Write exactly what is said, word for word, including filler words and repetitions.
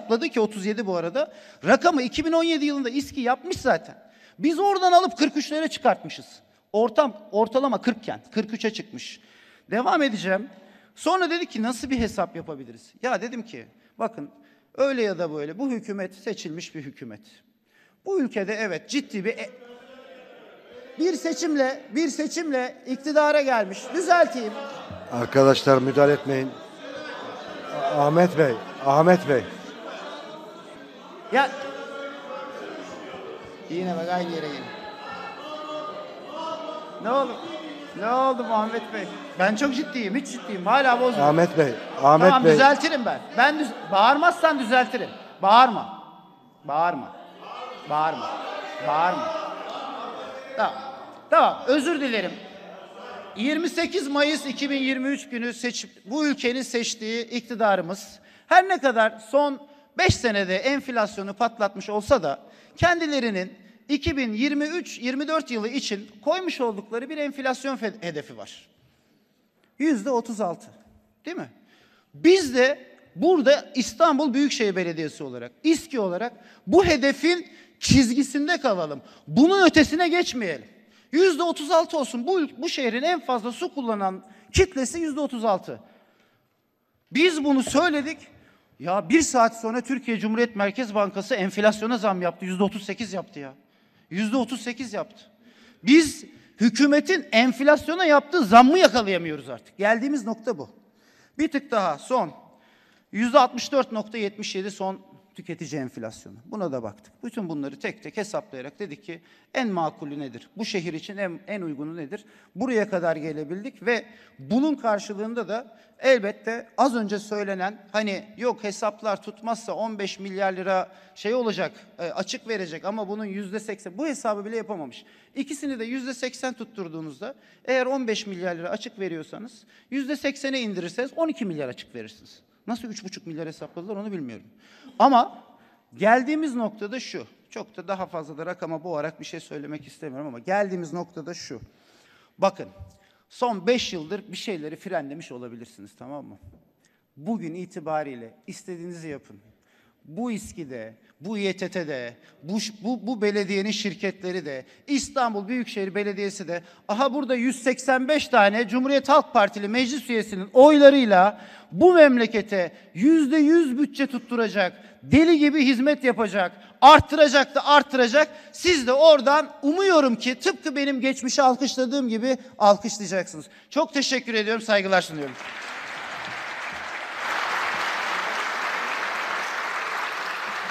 hesapladı ki otuz yedi bu arada. Rakamı iki bin on yedi yılında İSKİ yapmış zaten. Biz oradan alıp kırk üçlere çıkartmışız. Ortam, ortalama kırk iken kırk üçe çıkmış. Devam edeceğim. Sonra dedi ki nasıl bir hesap yapabiliriz? Ya dedim ki bakın öyle ya da böyle bu hükümet seçilmiş bir hükümet. Bu ülkede evet ciddi bir e bir seçimle bir seçimle iktidara gelmiş. Düzelteyim. Arkadaşlar müdahale etmeyin. Ahmet Bey, Ahmet Bey. Ya yine bak aynı yere gelin. Ne oldu? Ne oldu Muhammed Bey? Ben çok ciddiyim, hiç ciddiyim. Hala bozmuyorum. Ahmet Bey, Ahmet tamam, Bey. düzeltirim ben. Ben düz bağırmazsan düzeltirim. Bağırma. Bağırma. Bağırma. Bağırma. Tamam. Tamam, özür dilerim. yirmi sekiz Mayıs iki bin yirmi üç günü seçim, bu ülkenin seçtiği iktidarımız her ne kadar son beş senede enflasyonu patlatmış olsa da kendilerinin iki bin yirmi üç yirmi dört yılı için koymuş oldukları bir enflasyon hedefi var. yüzde otuz altı. Değil mi? Biz de burada İstanbul Büyükşehir Belediyesi olarak, İSKİ olarak bu hedefin çizgisinde kalalım. Bunun ötesine geçmeyelim. yüzde otuz altı olsun. Bu, bu şehrin en fazla su kullanan kitlesi yüzde otuz altı. Biz bunu söyledik. Ya bir saat sonra Türkiye Cumhuriyet Merkez Bankası enflasyona zam yaptı. yüzde otuz sekiz yaptı ya. yüzde otuz sekiz yaptı. Biz hükümetin enflasyona yaptığı zammı yakalayamıyoruz artık. Geldiğimiz nokta bu. Bir tık daha son. yüzde altmış dört nokta yetmiş yedi son tüketici enflasyonu. Buna da baktık. Bütün bunları tek tek hesaplayarak dedik ki en makulü nedir? Bu şehir için en, en uygunu nedir? Buraya kadar gelebildik ve bunun karşılığında da elbette az önce söylenen hani yok hesaplar tutmazsa on beş milyar lira şey olacak, açık verecek ama bunun yüzde seksen bu hesabı bile yapamamış. İkisini de yüzde seksen tutturduğunuzda eğer on beş milyar lira açık veriyorsanız yüzde seksene indirirseniz on iki milyar açık verirsiniz. Nasıl üç buçuk milyar hesapladılar onu bilmiyorum. Ama geldiğimiz noktada şu. Çok da daha fazla da rakama boğarak bir şey söylemek istemiyorum ama geldiğimiz noktada şu. Bakın son beş yıldır bir şeyleri frenlemiş olabilirsiniz, tamam mı? Bugün itibariyle istediğinizi yapın. Bu İSKİ'de, bu İETT'de, bu, bu, bu belediyenin şirketleri de, İstanbul Büyükşehir Belediyesi de, aha burada yüz seksen beş tane Cumhuriyet Halk Partili meclis üyesinin oylarıyla bu memlekete yüzde yüz bütçe tutturacak, deli gibi hizmet yapacak, arttıracak da arttıracak. Siz de oradan umuyorum ki tıpkı benim geçmişi alkışladığım gibi alkışlayacaksınız. Çok teşekkür ediyorum, saygılar sunuyorum.